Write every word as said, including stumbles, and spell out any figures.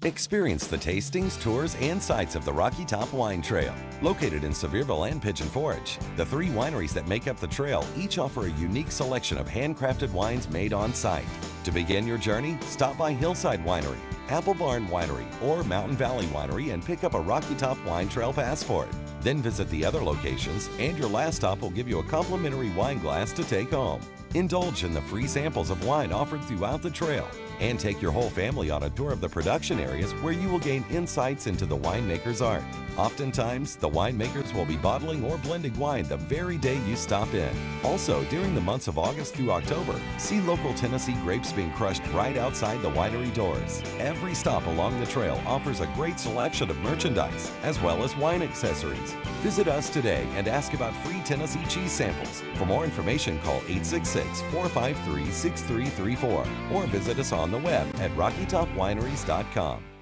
Experience the tastings, tours, and sights of the Rocky Top Wine Trail. Located in Sevierville and Pigeon Forge, the three wineries that make up the trail each offer a unique selection of handcrafted wines made on site. To begin your journey, stop by Hillside Winery, Apple Barn Winery, or Mountain Valley Winery and pick up a Rocky Top Wine Trail passport. Then visit the other locations, and your last stop will give you a complimentary wine glass to take home. Indulge in the free samples of wine offered throughout the trail, and take your whole family on a tour of the production areas where you will gain insights into the winemaker's art. Oftentimes, the winemakers will be bottling or blending wine the very day you stop in. Also, during the months of August through October, see local Tennessee grapes being crushed right outside the winery doors. Every stop along the trail offers a great selection of merchandise, as well as wine accessories. Visit us today and ask about free Tennessee cheese samples. For more information, call eight six six, four five three, six three three four or visit us on the web at rocky top wineries dot com.